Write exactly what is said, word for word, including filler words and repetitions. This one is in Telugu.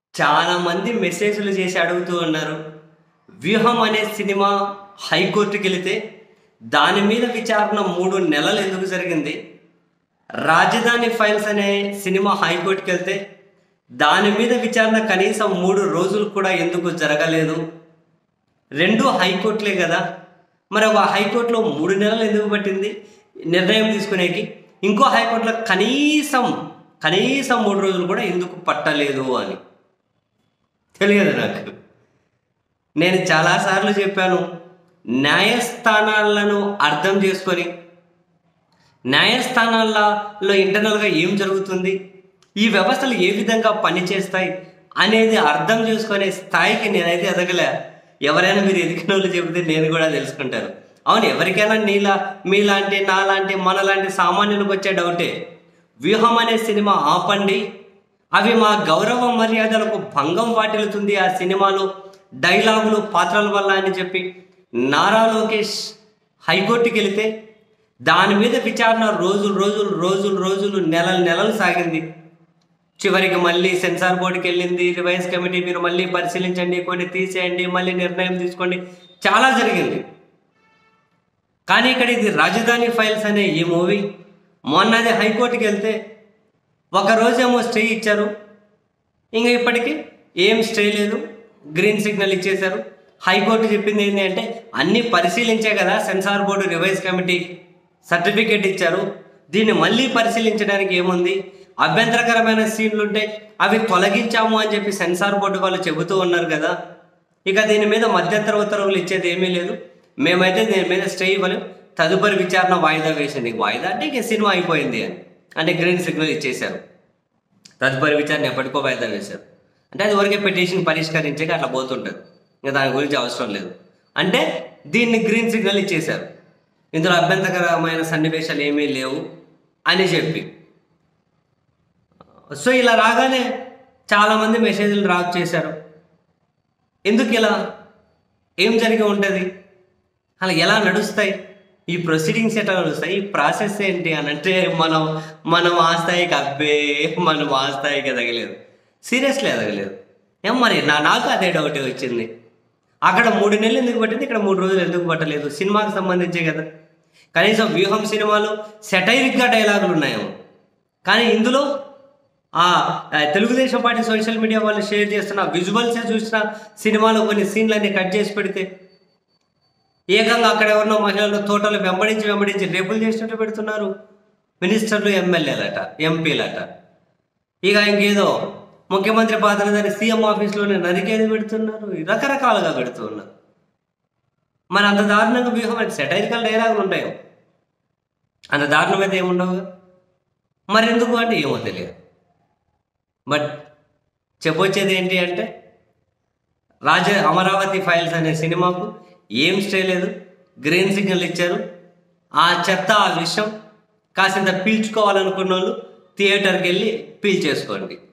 చాలా మంది మెసేజ్‌లు చేసి అడుగుతూ ఉన్నారు. 'వ్యూహం' అనే సినిమా హైకోర్టుకెళితే దాని మీద విచారణ మూడు నెలలు ఎందుకు జరిగింది? 'రాజధాని ఫైల్స్' అనే సినిమా హైకోర్టుకెళ్తే దాని మీద విచారణ కనీసం మూడు రోజులు కూడా ఎందుకు జరగలేదు? రెండు హైకోర్టులే గదా! మరి ఒక హైకోర్టులో మూడు నెలలు ఎందుకు పట్టింది నిర్ణయం తీసుకునేకి? ఇంకో హైకోర్టులో కనీసం, కనీసం మూడు రోజులు కూడా ఎందుకు పట్టలేదు అని తెలియదు నాకు. నేను చాలా సార్లు చెప్పాను. న్యాయస్థానాలను అర్థం చేసుకొని, న్యాయస్థానాలలో ఇంటర్నల్‌గా ఏం జరుగుతుంది, ఈ వ్యవస్థలు ఏ విధంగా పనిచేస్తాయి అనేది అర్థం చేసుకునే స్థాయికి నేనైతే ఎదగలే. ఎవరైనా మీరు ఎదిగినోళ్ళు చెబితే నేను కూడా తెలుసుకుంటాను. అవును, ఎవరికైనా నీలా మీలాంటి నాలాంటి మనలాంటి సామాన్యులకు వచ్చే డౌటే. 'వ్యూహం' అనే సినిమా ఆపండి, అవి మా గౌరవ మర్యాదలకు భంగం వాటిల్లుతుంది ఆ సినిమాలో డైలాగులు పాత్రల వల్ల అని చెప్పి నారా లోకేష్ హైకోర్టుకి వెళితే దాని మీద విచారణ రోజులు రోజులు రోజులు రోజులు నెలలు నెలలు సాగింది. చివరికి మళ్ళీ సెన్సార్ బోర్డుకి వెళ్ళింది, రివైజ్ కమిటీ మీరు మళ్ళీ పరిశీలించండి, కొన్ని తీసేయండి, మళ్ళీ నిర్ణయం తీసుకోండి, చాలా జరిగింది. కానీ ఇక్కడ ఇది 'రాజధాని ఫైల్స్' అనే ఈ మూవీ మొన్నది హైకోర్టుకి వెళ్తే ఒకరోజేమో స్టే ఇచ్చారు, ఇంకా ఇప్పటికీ ఏం స్టే లేదు, గ్రీన్ సిగ్నల్ ఇచ్చేశారు. హైకోర్టు చెప్పింది ఏంటి అంటే అన్నీ పరిశీలించే కదా censor board revise committee certificate ఇచ్చారు, దీన్ని మళ్ళీ పరిశీలించడానికి ఏముంది, అభ్యంతరకరమైన సీన్లు ఉంటే అవి తొలగించాము అని చెప్పి సెన్సార్ బోర్డు వాళ్ళు చెబుతూ ఉన్నారు కదా. ఇక దీని మీద మధ్యంతర ఉత్తర్వులు ఇచ్చేది ఏమీ లేదు, మేమైతే దీని మీద స్టే ఇవ్వలేం, తదుపరి విచారణ వాయిదా వేసింది. వాయిదా అంటే ఇక సినిమా అయిపోయింది అని అంటే గ్రీన్ సిగ్నల్ ఇచ్చేశారు. తదుపరి విచారణ ఎప్పటికో వాయిదా వేశారు. అంటే అది వరకే పిటిషన్ పరిష్కరించాక అట్లా పోతుంటుంది, ఇంకా దాని గురించి అవసరం లేదు. అంటే దీన్ని గ్రీన్ సిగ్నల్ ఇచ్చేశారు, ఇందులో అభ్యంతరకరమైన సన్నివేశాలు ఏమీ లేవు అని చెప్పి. సో ఇలా రాగానే చాలామంది మెసేజ్లు డ్రాప్ చేశారు. ఎందుకు ఇలా, ఏం జరిగి ఉంటుంది, అలా ఎలా నడుస్తాయి ఈ ప్రొసీడింగ్స్, ఎట్లా నడుస్తాయి, ఈ ప్రాసెస్ ఏంటి అని అంటే మనం మనం ఆ స్థాయికి అబ్బే మనం ఆ స్థాయికి ఎదగలేదు, సీరియస్లీ ఎదగలేదు. ఏం మరి నా నాకు అదే డౌట్ వచ్చింది. అక్కడ మూడు నెలలు ఎందుకు పట్టింది, ఇక్కడ మూడు రోజులు ఎందుకు పట్టలేదు? సినిమాకి సంబంధించే కదా. కనీసం 'వ్యూహం' సినిమాలో సెటైరిక్గా డైలాగులు ఉన్నాయేమో, కానీ ఇందులో ఆ తెలుగుదేశం పార్టీ సోషల్ మీడియా వాళ్ళు షేర్ చేస్తున్న విజువల్సే చూసిన సినిమాలో కొన్ని సీన్లన్నీ కట్ చేసి పెడితే ఏకంగా అక్కడ ఎవరినో మహిళలు తోటలు వెంబడించి వెంబడించి రేపులు చేసినట్టు పెడుతున్నారు. మినిస్టర్లు, ఎమ్మెల్యేలట, ఎంపీలట, ఇక ఇంకేదో ముఖ్యమంత్రి పాత్రధారి సీఎం ఆఫీస్లోనే నరికేది పెడుతున్నారు, రకరకాలుగా పెడుతూ ఉన్నారు. మరి అంత దారుణంగా 'వ్యూహం' అంటే సెటైరికల్ డైలాగులు ఉంటాయో, అంత దారుణం అయితే ఏముండవు. మరి ఎందుకు అంటే ఏమో తెలియదు. బట్ చెప్పొచ్చేది ఏంటి అంటే రాజ అమరావతి ఫైల్స్ అనే సినిమాకు ఏం స్టే లేదు, గ్రీన్ సిగ్నల్ ఇచ్చారు. ఆ చెత్త, ఆ విషయం కాసింత పీల్చుకోవాలనుకున్న వాళ్ళు థియేటర్కి వెళ్ళి పీల్చేసుకోండి.